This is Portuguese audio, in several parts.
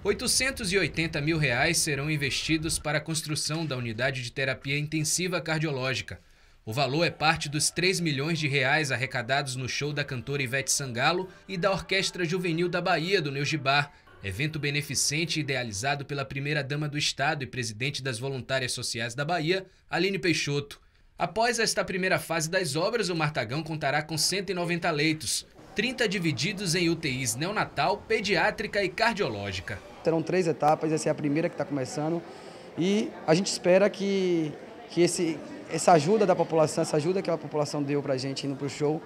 R$ 880 mil serão investidos para a construção da unidade de terapia intensiva cardiológica. O valor é parte dos R$ 3 milhões arrecadados no show da cantora Ivete Sangalo e da Orquestra Juvenil da Bahia, do Neugibá, evento beneficente idealizado pela primeira-dama do Estado e presidente das Voluntárias Sociais da Bahia, Aline Peixoto. Após esta primeira fase das obras, o Martagão contará com 190 leitos, 30 divididos em UTIs neonatal, pediátrica e cardiológica. Serão 3 etapas, essa é a primeira que está começando e a gente espera que essa ajuda da população, essa ajuda que a população deu para a gente indo para o show,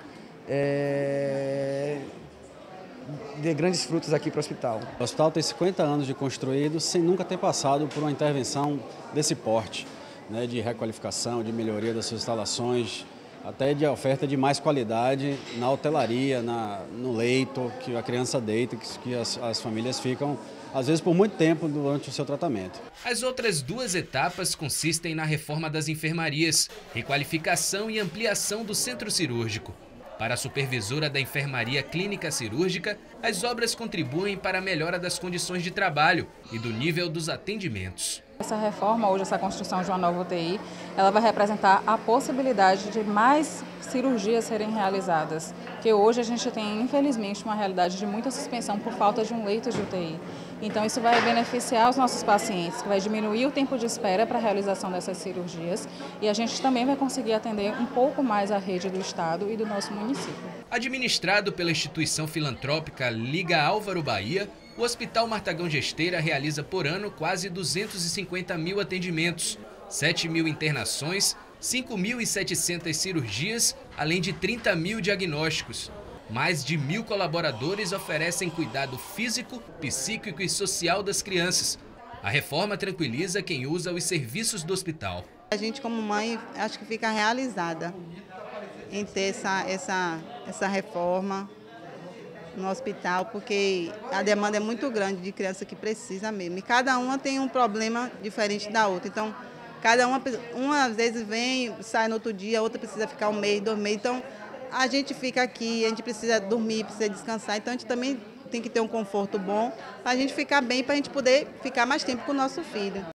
dê grandes frutos aqui para o hospital. O hospital tem 50 anos de construído sem nunca ter passado por uma intervenção desse porte, né, de requalificação, de melhoria das suas instalações, até de oferta de mais qualidade na hotelaria, no leito, que a criança deita, que as famílias ficam, às vezes, por muito tempo durante o seu tratamento. As outras 2 etapas consistem na reforma das enfermarias, requalificação e ampliação do centro cirúrgico. Para a supervisora da Enfermaria Clínica Cirúrgica, as obras contribuem para a melhora das condições de trabalho e do nível dos atendimentos. Essa reforma, hoje essa construção de uma nova UTI, ela vai representar a possibilidade de mais cirurgias serem realizadas, porque hoje a gente tem, infelizmente, uma realidade de muita suspensão por falta de um leito de UTI. Então isso vai beneficiar os nossos pacientes, que vai diminuir o tempo de espera para a realização dessas cirurgias e a gente também vai conseguir atender um pouco mais a rede do Estado e do nosso município. Administrado pela instituição filantrópica Liga Álvaro Bahia, o Hospital Martagão de Esteira realiza por ano quase 250 mil atendimentos, 7 mil internações, 5.700 cirurgias, além de 30 mil diagnósticos. Mais de 1.000 colaboradores oferecem cuidado físico, psíquico e social das crianças. A reforma tranquiliza quem usa os serviços do hospital. A gente, como mãe, acho que fica realizada em ter essa reforma no hospital, porque a demanda é muito grande de criança que precisa mesmo. E cada uma tem um problema diferente da outra. Então, cada uma às vezes vem, sai no outro dia, a outra precisa ficar 1 mês, 2 meses. Então, a gente fica aqui, a gente precisa dormir, precisa descansar. Então, a gente também tem que ter um conforto bom para a gente ficar bem, para a gente poder ficar mais tempo com o nosso filho.